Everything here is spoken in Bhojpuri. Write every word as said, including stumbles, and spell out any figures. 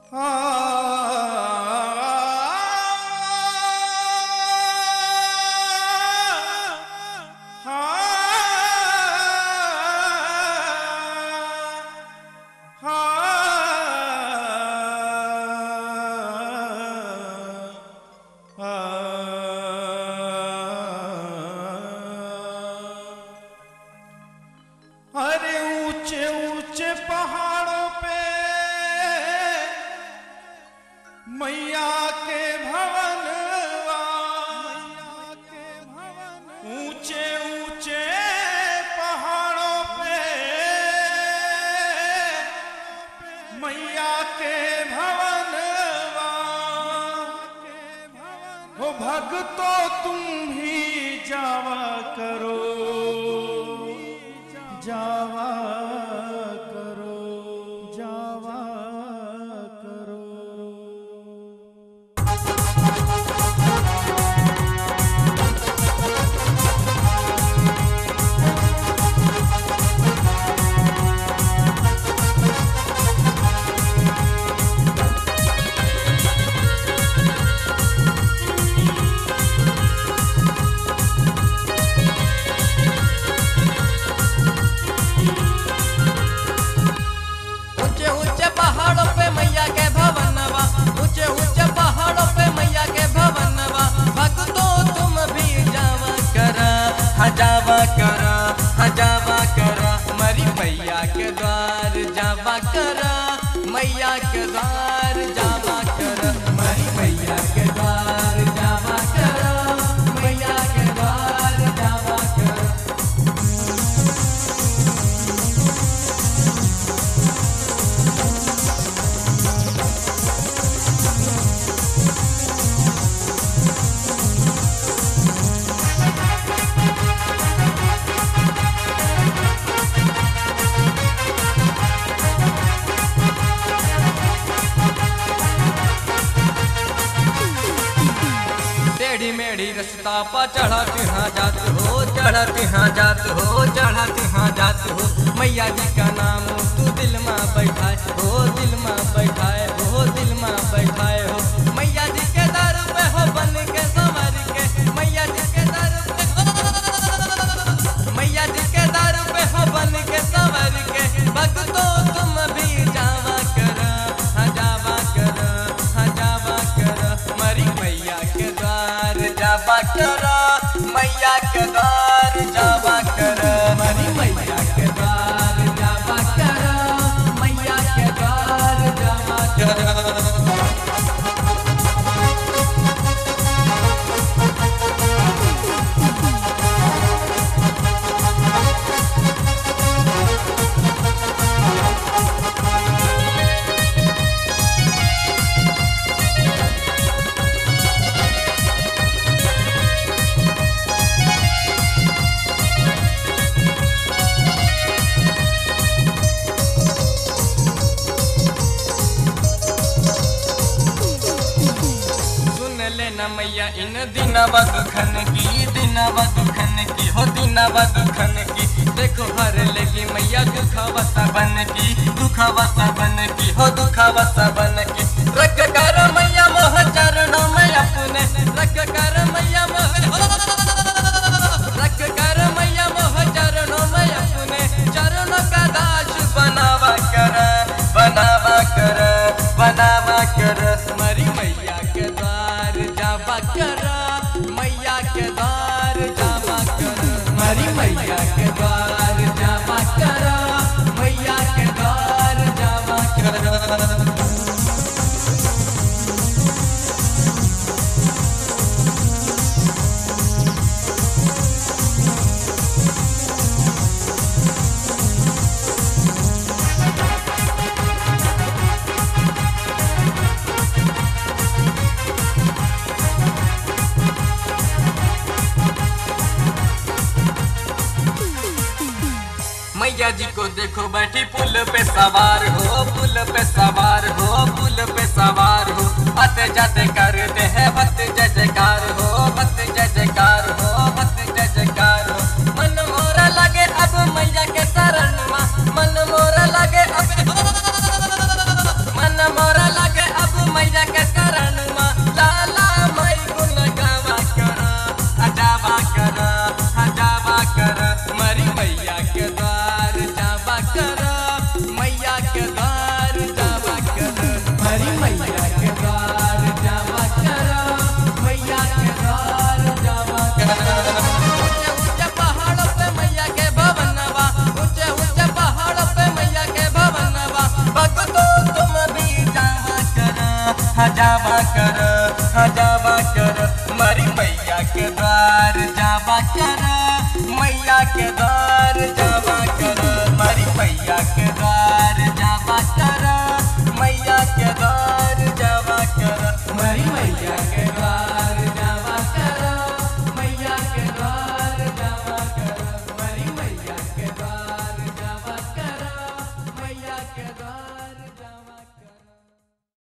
अरे ऊंचे ऊंचे पहाड़ों पे मैया के भवन, ऊंचे ऊंचे पहाड़ों पे मैया के भवन, हो भक्तों तुम भी जावा करो, जावा करो, जावा करो। जावा करा, जावा करा मरी मैया के द्वार जावा करा, मैया के द्वार जावा करा, मरी मैया के द्वार जावा करा, मैया के द्वार जावा करा। टेढ़ी मेढ़ी रास्ता पर चढ़ाते हाँ जात हो, चढ़ाते हाँ जात हो, चढ़ाते हाँ जात हो, मैया जी का नाम तू दिल में बैठाए हो, दिल में बैठाए हो, दिल में बैठाए हो, मैया जी के दर पे हो बन के संवर के, मैया जी के दर पे हो, मैया जी के दर पे हो बन के संवर के, भक्तों तुम भी जावा करा, हाँ जावा करा, हाँ जावा करा, मरी मैया के द्वार जावा करा, मैया के द्वार जावा करा, मरी मैया के द्वार जावा करा, मैया के द्वार जावा करा। मैया इन दिनवा दुखन की, दिनवा दुखन की हो, दिनवा दुखन की, देखो हर लगी मैया दुखावा सबन की, दुखावा सबन की हो, दुखावा सबन की, रख कर मैया मोह चरणों में अपने, रख कर मैया मोह, रख कर मैया मोह चरणों में अपने, चरणों का दास बनावा कर, बनावा कर, बनावा कर, मरी मैया के द्वार जावा करा, मैया के द्वार जावा करा, मरी मैया के द्वार जावा करा, मैया के द्वार जावा करा। मैया जी को देखो बैठी पुल पे सवार हो, पुल पे सवार हो, पुल पे सवार हो, आते जाते करते हैं भक्त जय जयकार हो, भक्त जय जयकार हो, भक्त जय जयकार हो, मन मोरा लगे अब मैया के शरण में, मन मोरा लगे अब, मन मोरा लगे हाँ जावा कर, हाँ जावा कर मारी मैया के द्वार जावा कर, मैया के द्वार जावा कर, मारी मैया के द्वार जावा कर, मैया के द्वार